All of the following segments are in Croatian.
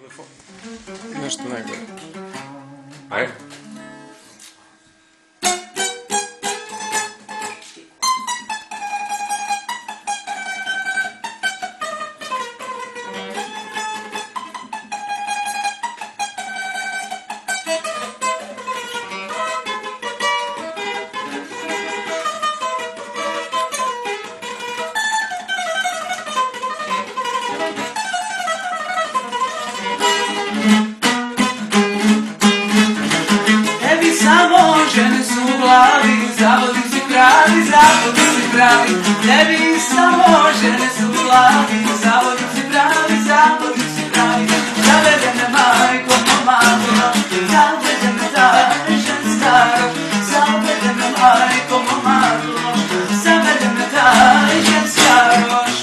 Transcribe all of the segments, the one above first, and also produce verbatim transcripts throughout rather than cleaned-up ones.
telefon. Nešto najgore. Ajde. Žene su u glavi, zavodi si pravi, zavodi si pravi. Tebi samo žene su u glavi, zavodi si pravi, zavodi si pravi. Zavede me majko momako, zavede me ta ženska rož. Zavede me majko momako, zavede me ta ženska rož.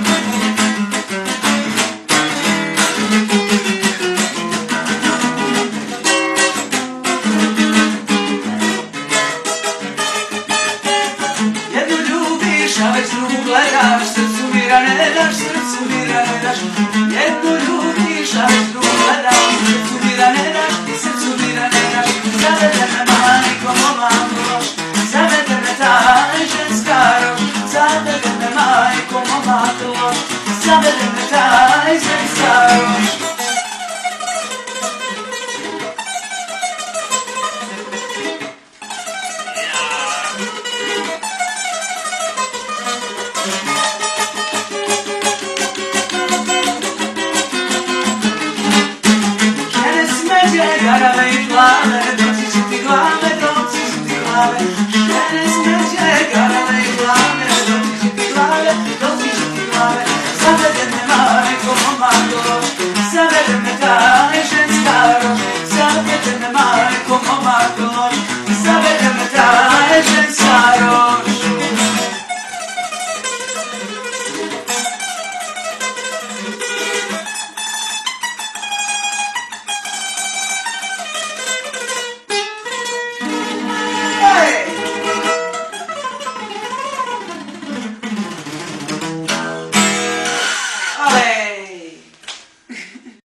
A već drugu gledaš, srcu mira ne daš, srcu mira ne daš. Jednu ljubiš, a već drugu gledaš, srcu mira ne daš, srcu mira ne daš. Zavede me majko momako loš, zavede me ta ženska rož. Zavede me majko momako loš, zavede me ta ženska rož. Garave i plave, doći će ti glave, doći će ti glave. Žene smeđe, garave i plave, doći će ti glave, doći će ti glave. Zavede me majko momako loš, zavede me ta ženska rož. Zavede me majko momako loš,